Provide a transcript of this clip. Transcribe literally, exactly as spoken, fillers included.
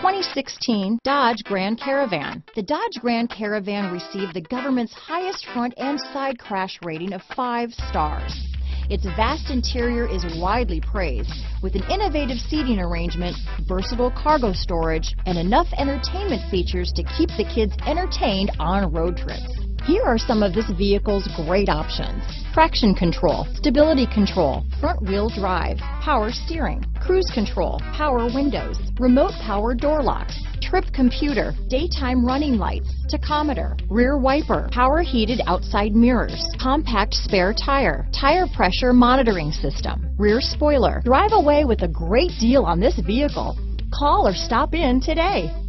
twenty sixteen Dodge Grand Caravan. The Dodge Grand Caravan received the government's highest front and side crash rating of five stars. Its vast interior is widely praised, with an innovative seating arrangement, versatile cargo storage, and enough entertainment features to keep the kids entertained on road trips. Here are some of this vehicle's great options: traction control, stability control, front wheel drive, power steering, cruise control, power windows, remote power door locks, trip computer, daytime running lights, tachometer, rear wiper, power heated outside mirrors, compact spare tire, tire pressure monitoring system, rear spoiler. Drive away with a great deal on this vehicle. Call or stop in today.